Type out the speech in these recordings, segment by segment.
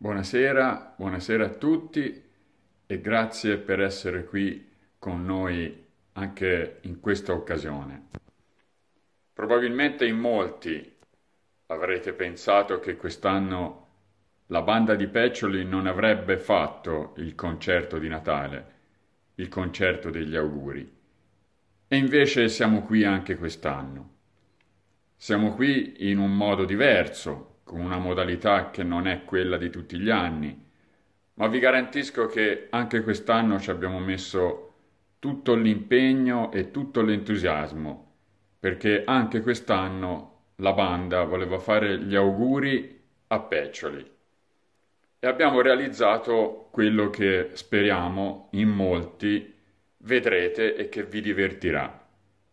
Buonasera a tutti e grazie per essere qui con noi anche in questa occasione. Probabilmente in molti avrete pensato che quest'anno la banda di Peccioli non avrebbe fatto il concerto di Natale, il concerto degli auguri. E invece siamo qui anche quest'anno. Siamo qui in un modo diverso, con una modalità che non è quella di tutti gli anni, ma vi garantisco che anche quest'anno ci abbiamo messo tutto l'impegno e tutto l'entusiasmo, perché anche quest'anno la banda voleva fare gli auguri a Peccioli. E abbiamo realizzato quello che speriamo in molti vedrete e che vi divertirà.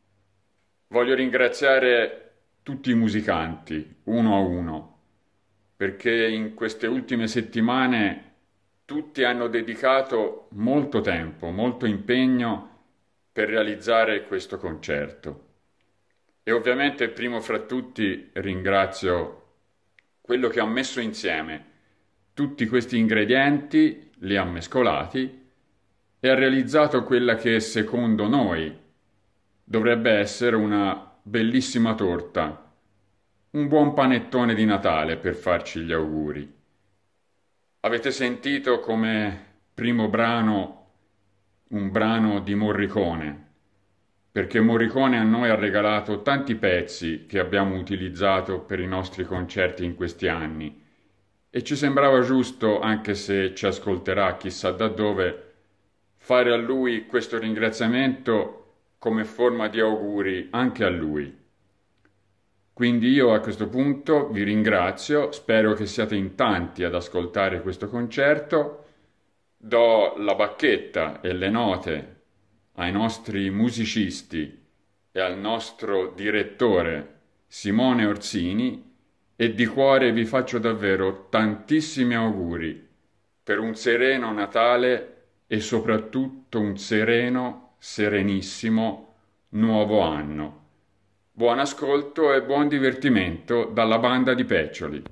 Voglio ringraziare tutti i musicanti, uno a uno, perché in queste ultime settimane tutti hanno dedicato molto tempo, molto impegno per realizzare questo concerto. E ovviamente primo fra tutti ringrazio quello che ha messo insieme tutti questi ingredienti, li ha mescolati e ha realizzato quella che secondo noi dovrebbe essere una bellissima torta, un buon panettone di Natale per farci gli auguri. Avete sentito come primo brano un brano di Morricone, perché Morricone a noi ha regalato tanti pezzi che abbiamo utilizzato per i nostri concerti in questi anni e ci sembrava giusto, anche se ci ascolterà chissà da dove, fare a lui questo ringraziamento come forma di auguri anche a lui. Quindi io a questo punto vi ringrazio, spero che siate in tanti ad ascoltare questo concerto, do la bacchetta e le note ai nostri musicisti e al nostro direttore Simone Orsini e di cuore vi faccio davvero tantissimi auguri per un sereno Natale e soprattutto un sereno, serenissimo nuovo anno. Buon ascolto e buon divertimento dalla banda di Peccioli.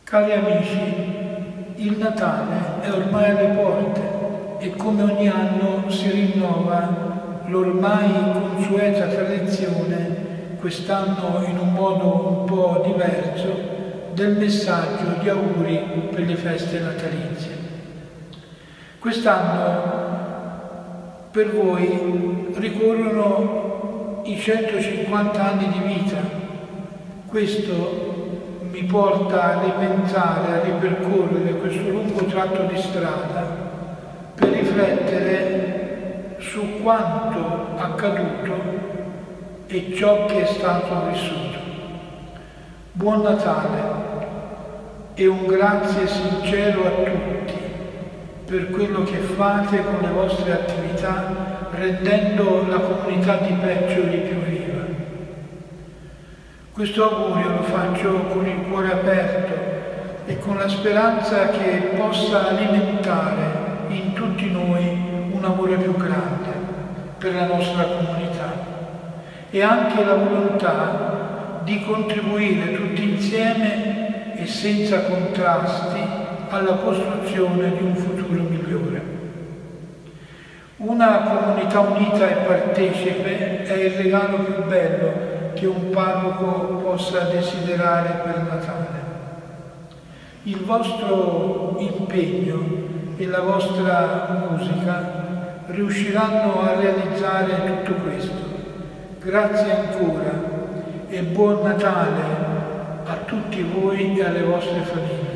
Cari amici, il Natale è ormai alle porte e come ogni anno si rinnova l'ormai consueta tradizione, quest'anno in un modo un po' diverso, del messaggio di auguri per le feste natalizie. Quest'anno per voi ricorrono i 150 anni di vita. Questo mi porta a ripensare, a ripercorrere questo lungo tratto di strada per riflettere su quanto accaduto e ciò che è stato vissuto. Buon Natale e un grazie sincero a tutti per quello che fate con le vostre attività, rendendo la comunità di Peccioli più viva. Questo augurio lo faccio con il cuore aperto e con la speranza che possa alimentare in tutti noi un amore più grande per la nostra comunità e anche la volontà di contribuire tutti insieme e senza contrasti alla costruzione di un futuro migliore. Una comunità unita e partecipe è il regalo più bello che un parroco possa desiderare per Natale. Il vostro impegno e la vostra musica riusciranno a realizzare tutto questo. Grazie ancora e buon Natale a tutti voi e alle vostre famiglie.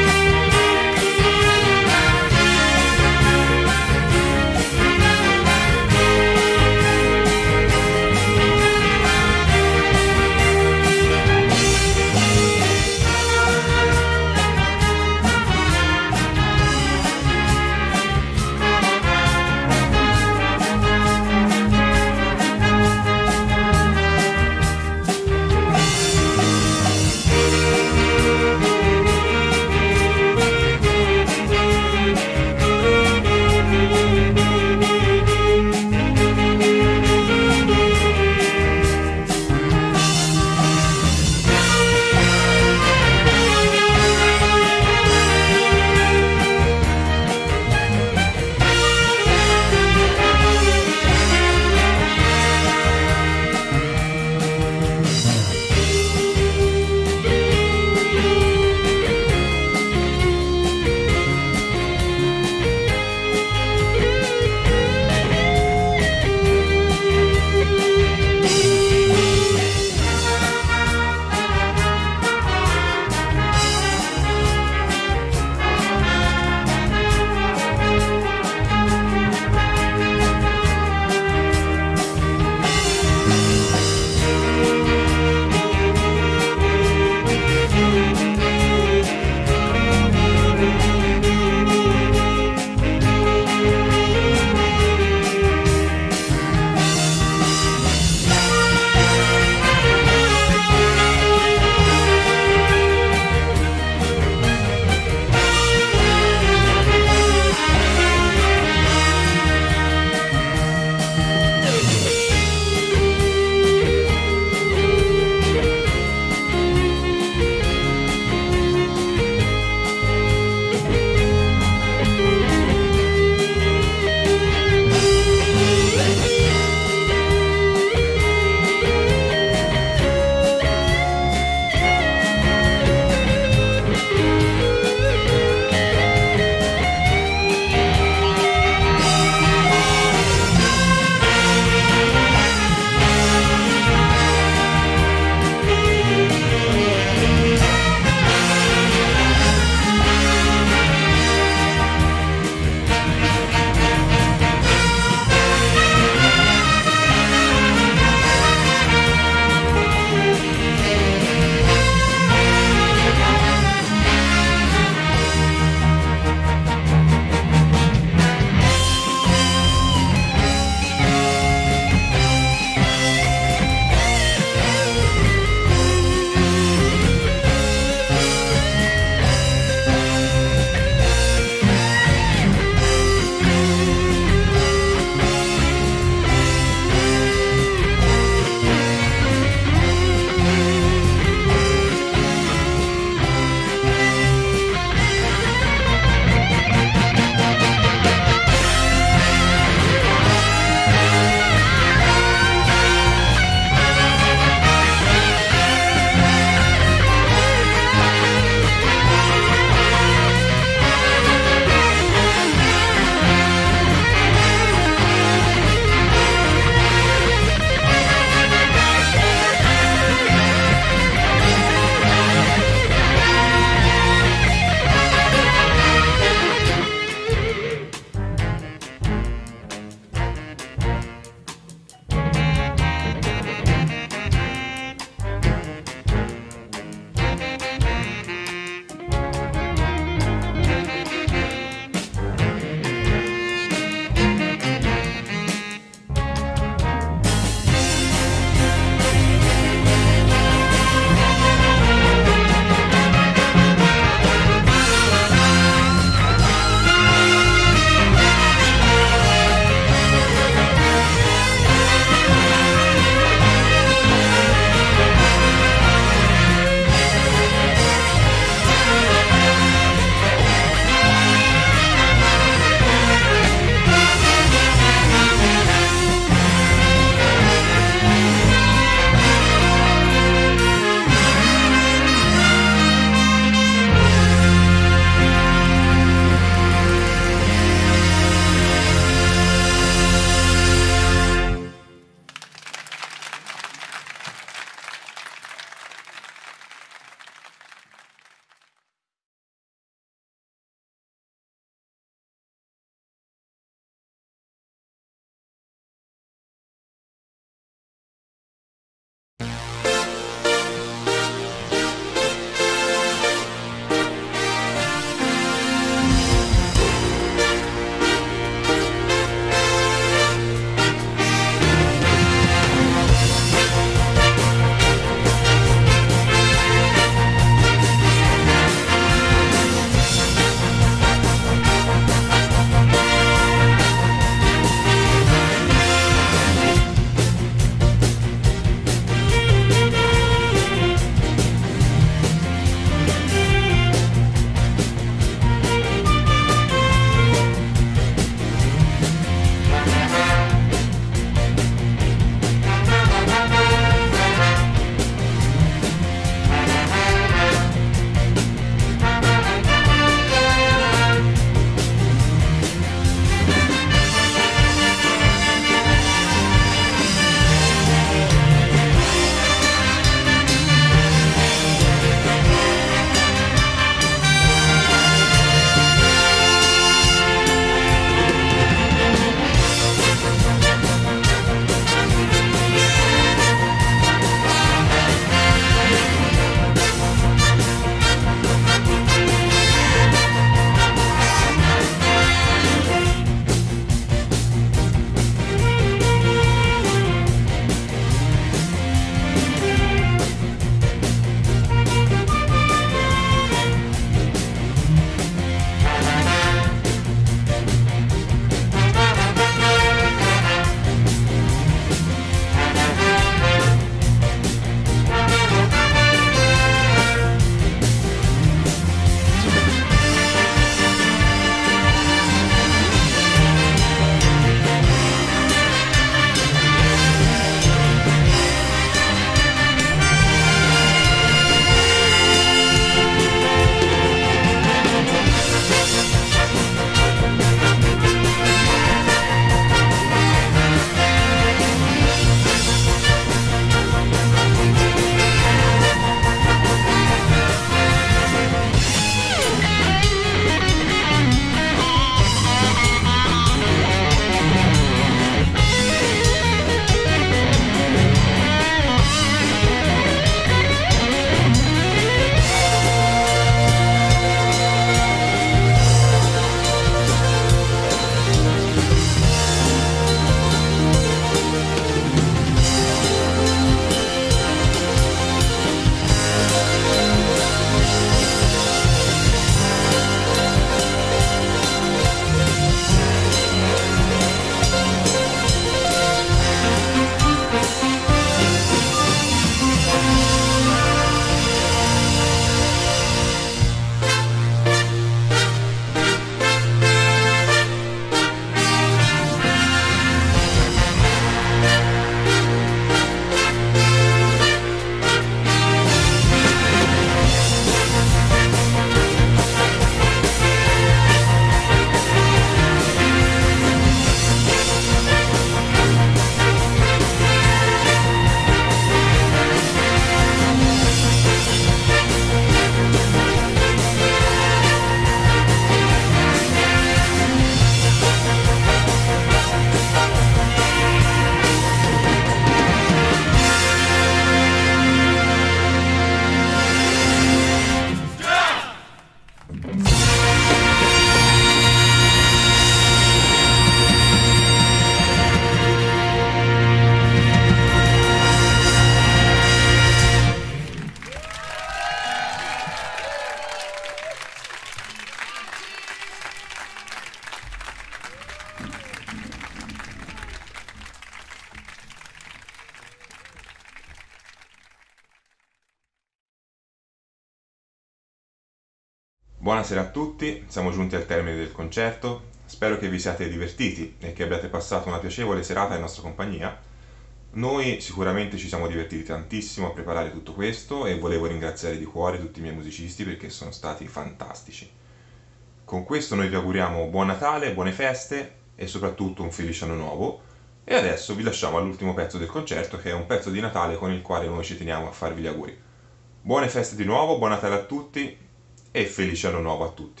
Buonasera a tutti, siamo giunti al termine del concerto. Spero che vi siate divertiti e che abbiate passato una piacevole serata in nostra compagnia. Noi sicuramente ci siamo divertiti tantissimo a preparare tutto questo e volevo ringraziare di cuore tutti i miei musicisti perché sono stati fantastici. Con questo noi vi auguriamo buon Natale, buone feste e soprattutto un felice anno nuovo. E adesso vi lasciamo all'ultimo pezzo del concerto, che è un pezzo di Natale con il quale noi ci teniamo a farvi gli auguri. Buone feste di nuovo, buon Natale a tutti e felice anno nuovo a tutti.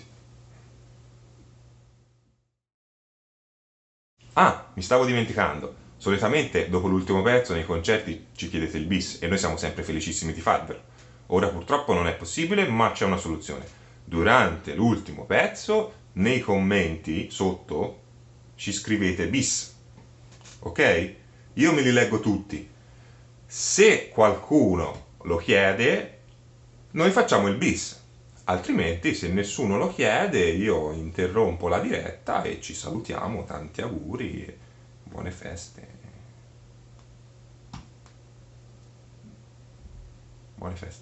Ah, mi stavo dimenticando. Solitamente dopo l'ultimo pezzo nei concerti ci chiedete il bis e noi siamo sempre felicissimi di farvelo. Ora purtroppo non è possibile, ma c'è una soluzione. Durante l'ultimo pezzo, nei commenti sotto ci scrivete bis. Ok? Io me li leggo tutti. Se qualcuno lo chiede, noi facciamo il bis. Altrimenti, se nessuno lo chiede, io interrompo la diretta e ci salutiamo. Tanti auguri e buone feste. Buone feste.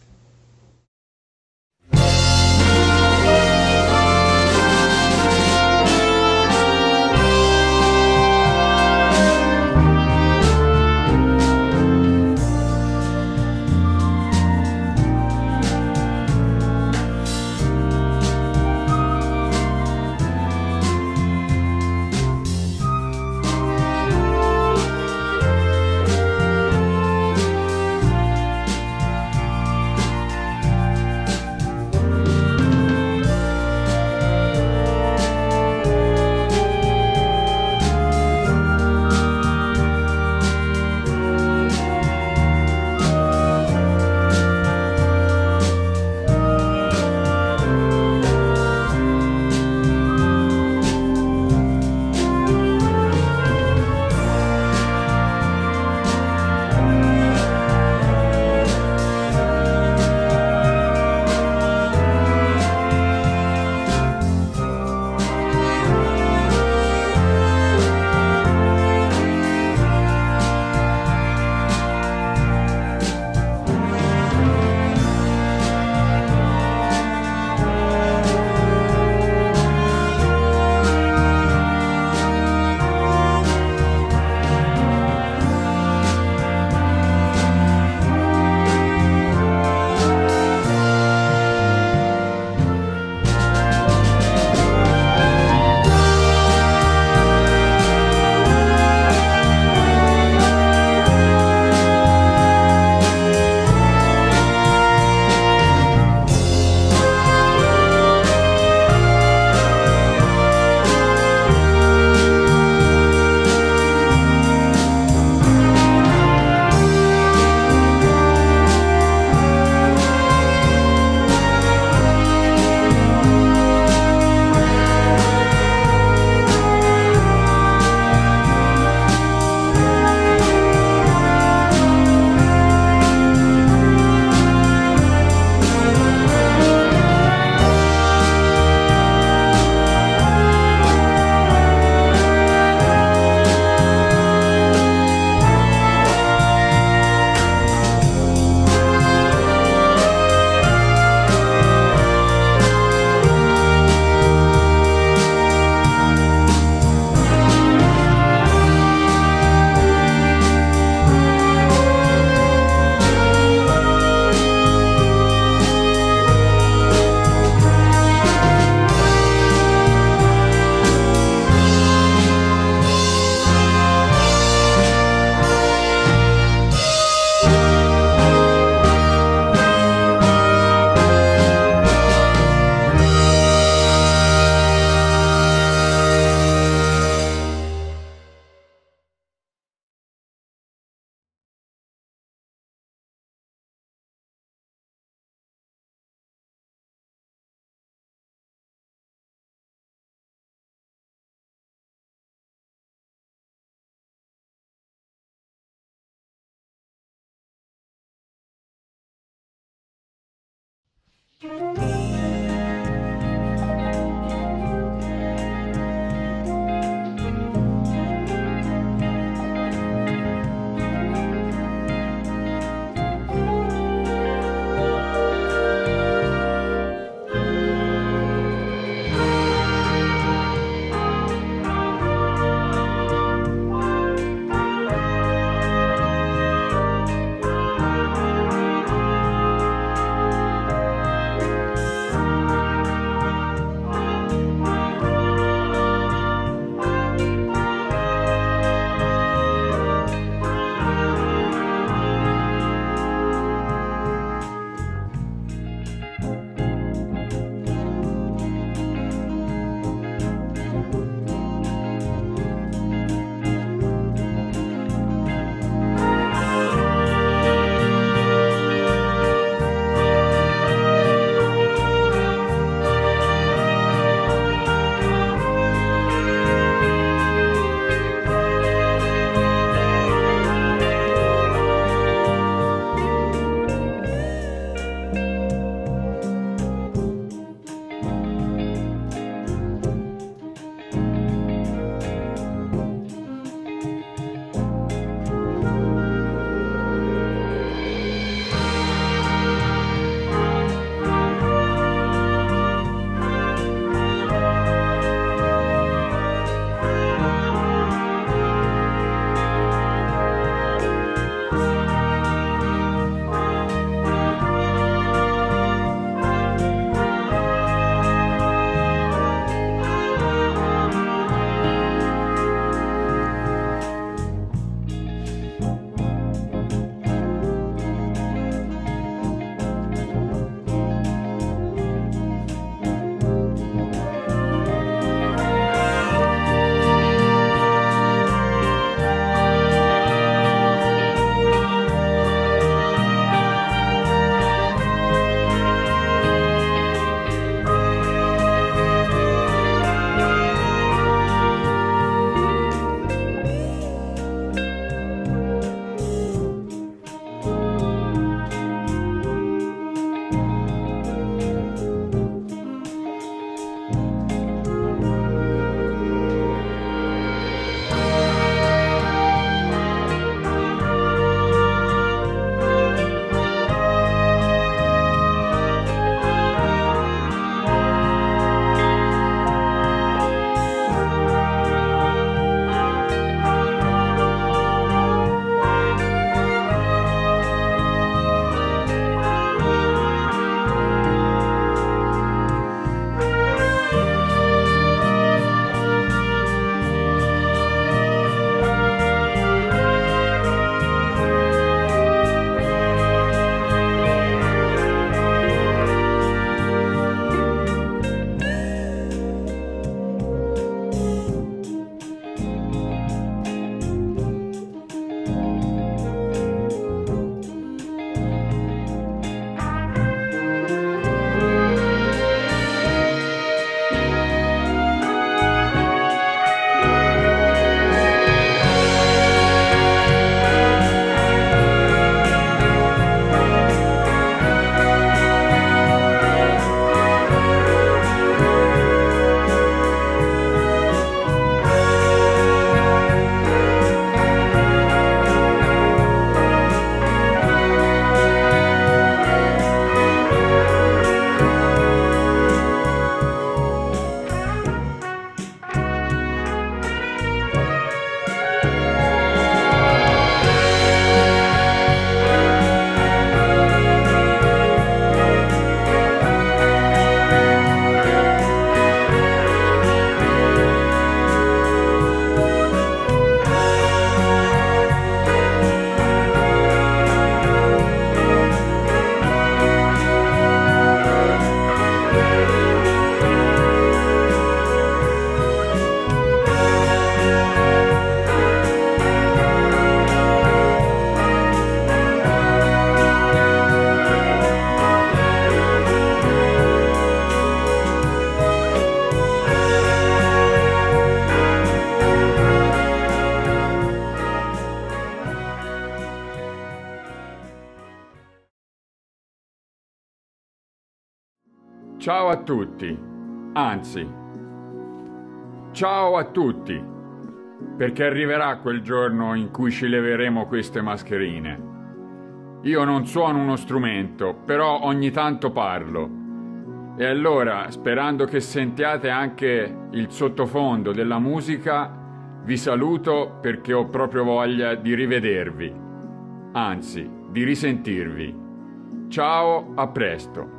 Ciao a tutti, anzi, ciao a tutti, perché arriverà quel giorno in cui ci leveremo queste mascherine. Io non suono uno strumento, però ogni tanto parlo. E allora, sperando che sentiate anche il sottofondo della musica, vi saluto perché ho proprio voglia di rivedervi, anzi, di risentirvi. Ciao, a presto.